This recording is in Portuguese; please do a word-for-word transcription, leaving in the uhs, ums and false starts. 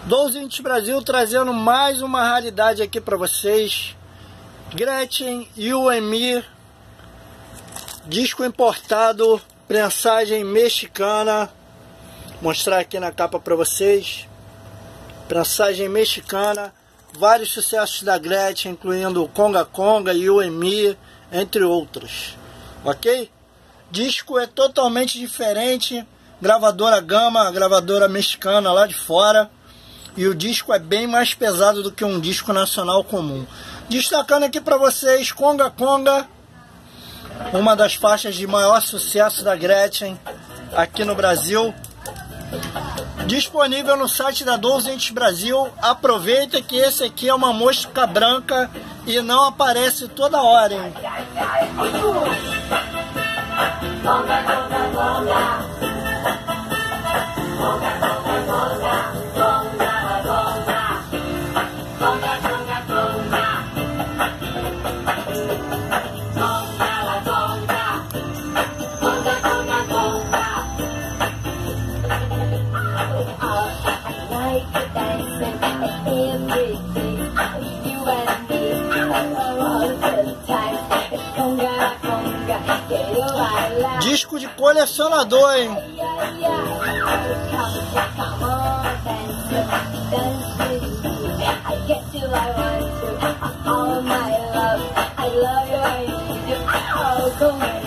doze Inch Brasil trazendo mais uma raridade aqui para vocês. Gretchen U M I, disco importado, prensagem mexicana. Vou mostrar aqui na capa para vocês. Prensagem mexicana, vários sucessos da Gretchen, incluindo Conga Conga, U M I, entre outros. Ok? Disco é totalmente diferente. Gravadora Gama, gravadora mexicana lá de fora. E o disco é bem mais pesado do que um disco nacional comum. Destacando aqui para vocês Conga Conga, uma das faixas de maior sucesso da Gretchen aqui no Brasil. Disponível no site da doze Inch Brasil. Aproveita que esse aqui é uma mosca branca e não aparece toda hora, hein? Conga, conga, conga. Conga, conga, conga. Conga, conga. Conga, conga, conga. Conga, conga. Conga, conga, conga. I like to dancing every day. You and me, all the time. Conga, conga, que eu bailar. Disco de colecionador, hein? I get you, I want to, all my love, I love you, I need you, oh, come on.